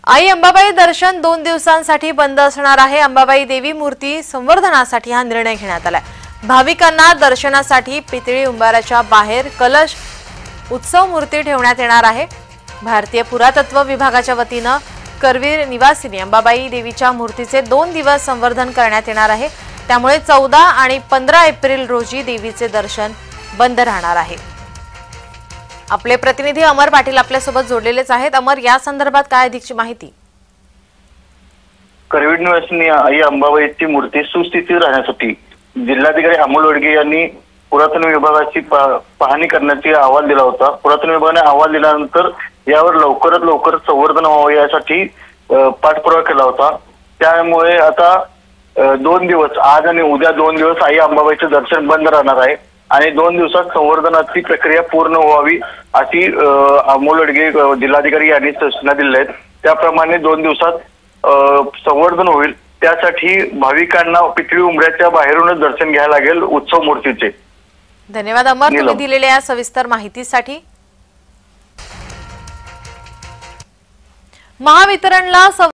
आई अंबाबाई दर्शन 2 दिवसांसाठी बंद असणार आहे। अंबाबाई देवी मूर्ती संवर्धनासाठी हा निर्णय घेण्यात आलाय। भाविकांना दर्शनासाठी पितळी उंबाराच्या बाहेर कलश उत्सव मूर्ती ठेवण्यात येणार आहे। भारतीय पुरातत्व विभागाच्या वतीने करवीर निवासिनी अंबाबाई देवीच्या मूर्तीचे 2 दिवस संवर्धन करण्यात येणार आहे। त्यामुळे 14 आणि 15 एप्रिल रोजी देवीचे दर्शन बंद राहणार आहे। आपले प्रतिनिधी अमर पाटील आपल्या सोबत जोडलेलेच आहेत। अमर, या संदर्भात काय अधिकची माहिती? करवीर निवासिनी आई अंबाबाईची मूर्ती सुस्थितीत राहण्यासाठी जिल्हाधिकारी अमोल वडगे यांनी पुरातन विभागाची पाहणी करण्याची अहवाल दिला होता। पुरातन विभागाने अहवाल दिल्यानंतर यावर लवकरात लवकर संवर्धन व्हावे यासाठी पाठपुरावा केला होता। त्यामुळे आता 2 दिवस, आज आणि उद्या 2 दिवस आई अंबाबाईचे दर्शन बंद राहणार आहे आणि 2 दिवसात संवर्धनाची प्रक्रिया पूर्ण व्हावी अशी अमोल वडगे जिल्हाधिकारी यांनी सूचना दिल्या आहेत। त्याप्रमाणे 2 दिवसात संवर्धन होईल। त्यासाठी भाविकांना पितळी उंबऱ्याच्या बाहेरूनच दर्शन घ्यायला लागेल उत्सव मूर्तीचे। धन्यवाद अमर, तुम्ही दिलेल्या या सविस्तर माहितीसाठी। महावितरणला